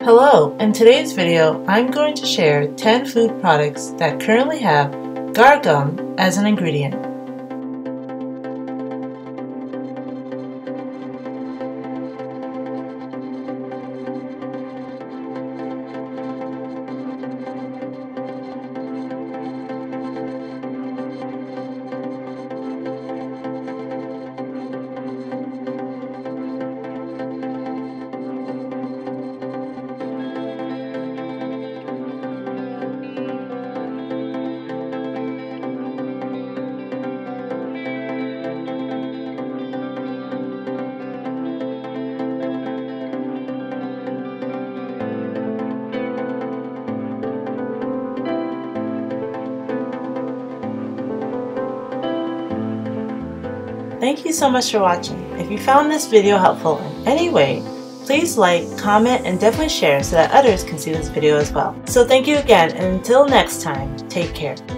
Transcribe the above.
Hello, in today's video I'm going to share 10 food products that currently have Guar gum as an ingredient. Thank you so much for watching. If you found this video helpful in any way, please like, comment, and definitely share so that others can see this video as well. So thank you again, and until next time, take care.